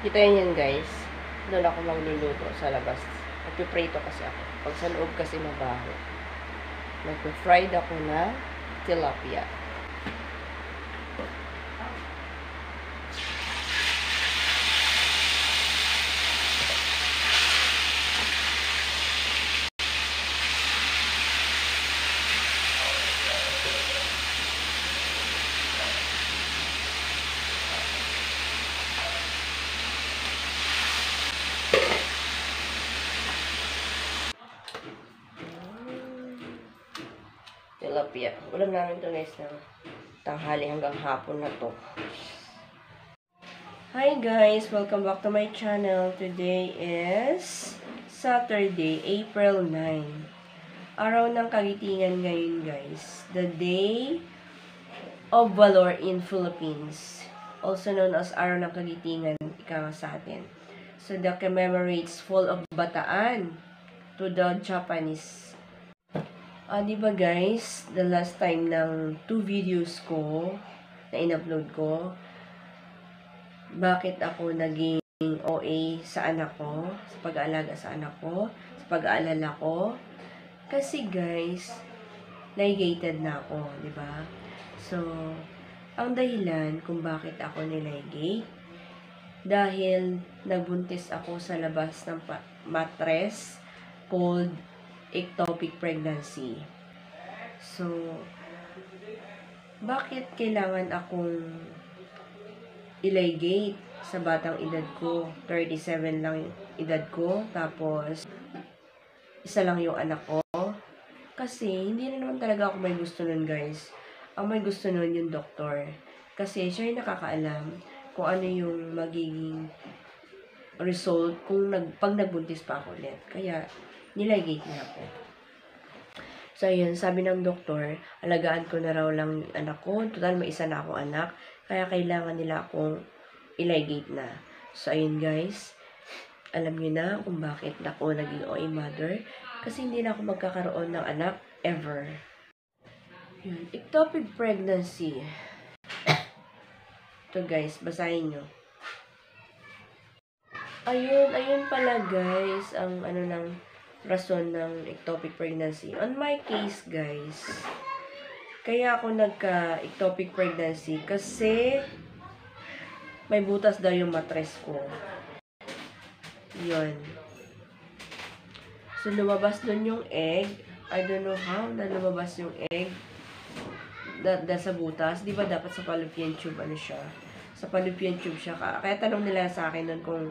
Kita yan guys. Doon ako magluluto sa labas. Nagpiprito kasi ako. Pag sa loob kasi mabaho. Nagpifried ako na tilapia. Tilapia. Ulam namin to guys ng tanghali hanggang hapon na to. Hi guys! Welcome back to my channel. Today is Saturday, April 9. Araw ng kagitingan ngayon guys. The Day of Valor in Philippines. Also known as Araw ng Kagitingan, ika sa atin. So that commemorates Fall of Bataan to the Japanese. Diba guys, the last time ng 2 videos ko na in-upload ko, bakit ako naging OA sa anak ko, sa pag-aalaga sa anak ko, sa pag-aalala ko. Kasi guys, ligated na ako, diba? So, ang dahilan kung bakit ako niligate, dahil nagbuntis ako sa labas ng mattress called ectopic pregnancy. So, bakit kailangan akong iligate sa batang edad ko? 37 lang yung edad ko, tapos isa lang yung anak ko. Kasi, hindi na naman talaga ako may gusto nun guys. Ang may gusto nun yung doktor. Kasi, siya yung nakakaalam kung ano yung magiging result kung pag nagbuntis pa ako ulit. Kaya, niligate na ako. So, yun, sabi ng doktor, alagaan ko na raw lang yung anak ko. Total, may isa na akong anak. Kaya, kailangan nila akong iligate na. So, ayun guys. Alam nyo na kung bakit ako naging OA mother. Kasi hindi na ako magkakaroon ng anak ever. Yun, ectopic pregnancy. Ito guys, basahin nyo. Ayun pala guys, ang ano ng rason ng ectopic pregnancy. On my case, guys, kaya ako nagka-ectopic pregnancy kasi may butas daw yung mattress ko. Yun. So, lumabas dun yung egg. I don't know how na lumabas yung egg sa butas. Di ba dapat sa fallopian tube, ano siya? Sa fallopian tube siya. Kaya tanong nila sa akin nun kung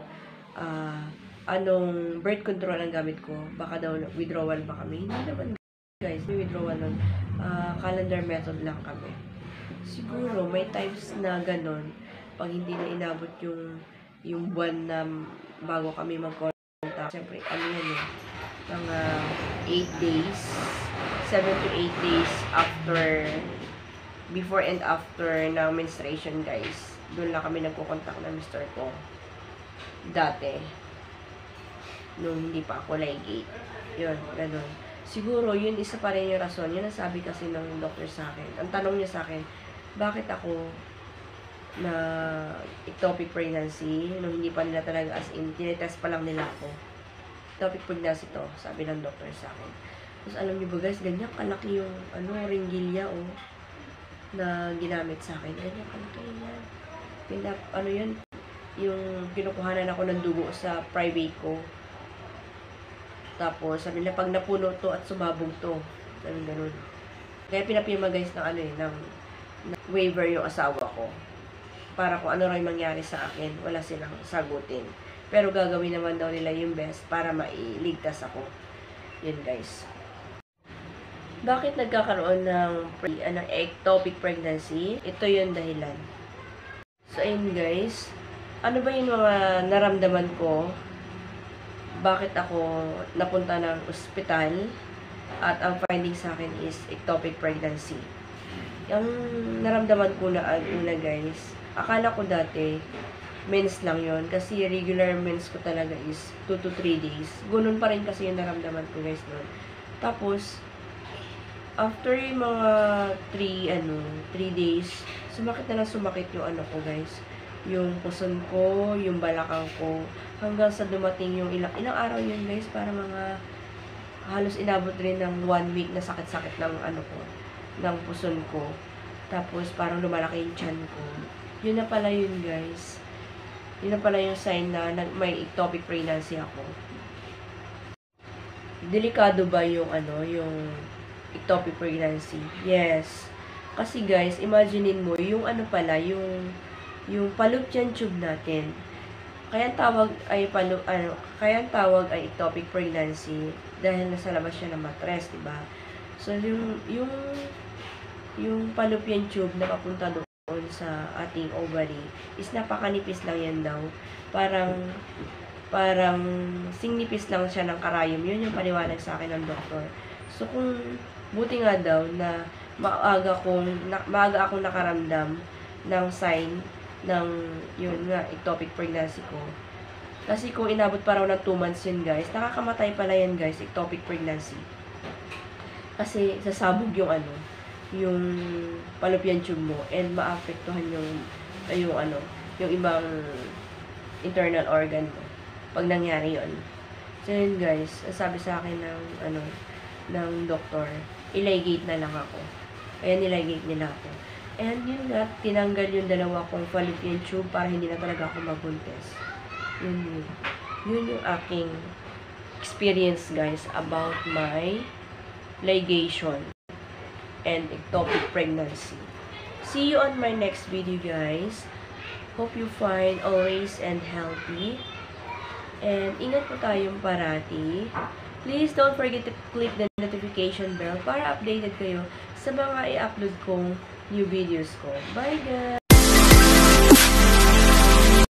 anong birth control ang gamit ko. Baka daw withdrawal ba kami. Hindi naman guys, may withdrawal nun. Calendar method lang kami. Siguro may times na ganun pag hindi na inabot yung buwan na bago kami mag-contact. Siyempre, ano yan eh, mga 8 days, 7 to 8 days after, before and after ng menstruation guys. Doon lang kami nagko-contact ng mister ko. Dati. Nung hindi pa ako ligate. Yun, ganun. Siguro, yun isa pa rin yung rason. Yun ang sabi kasi ng doctor sa akin. Ang tanong niya sa akin, bakit ako na ectopic pregnancy, nung hindi pa nila talaga as in, tinetest pa lang nila ako. Ectopic pregnancy to, sabi ng doctor sa akin. Tapos alam niyo ba guys, ganyan kalaki yung ringgilya na ginamit sa akin. Ganyan kalaki yan. Ano yun? Yung kinukuhanan ako ng dugo sa private ko. Tapos, sabi nila, pag napuno to at sumabog to. Sabi ganun. Kaya pinapirma guys ng ng waiver yung asawa ko. Para kung ano rin mangyari sa akin, wala silang sagutin. Pero gagawin naman daw nila yung best para mailigtas ako. Yun guys. Bakit nagkakaroon ng ectopic pregnancy? Ito yung dahilan. So, ayun guys. Ano ba yung mga naramdaman ko? Bakit ako napunta ng ospital at ang finding sa akin is ectopic pregnancy. Yung naramdaman ko na una guys, akala ko dati mens lang yon kasi regular mens ko talaga is 2 to 3 days. Ganun pa rin kasi yung naramdaman ko guys noon. Tapos, after yung mga 3 days, sumakit na lang sumakit yung ano ko guys. yung puson ko, yung balakang ko, hanggang sa dumating yung ilang araw yun guys, para mga halos inabot rin ng 1 week na sakit-sakit ng ng puson ko. Tapos parang lumalaki yung tiyan ko. Yun na pala yun guys. Yun na pala yung sign na may ectopic pregnancy ako. Delikado ba yung yung ectopic pregnancy? Yes. Kasi guys, imaginein mo yung yung fallopian tube natin. Kaya ang tawag ay ectopic pregnancy dahil nasa labas siya ng matres, di ba? So yung fallopian tube na papunta doon sa ating ovary is napakanipis lang yan daw. Parang singnipis lang siya ng karayom. Yun yung paliwanag sa akin ng doktor. So kung buti nga daw na maaga akong nakaramdam ng sign ng yun nga ectopic pregnancy ko. Kasi kung inabot pa raw ng 2 months yun guys, nakakamatay pala yan guys, ectopic pregnancy. Kasi sasabog yung yung fallopian tube mo and maapektuhan yung ibang internal organ mo pag nangyari yun. So yun guys, sabi sa akin ng doktor, iligate na lang ako. Kaya niligate nila ako. And yun nga, tinanggal yung 2 kong fallopian tube para hindi na talaga ako magbuntis. Yun yung aking experience guys about my ligation and ectopic pregnancy. See you on my next video guys. Hope you find always and healthy. And ingat po tayong parati. Please don't forget to click the notification bell para updated kayo sa mga i-upload kong new videos ko. Bye guys!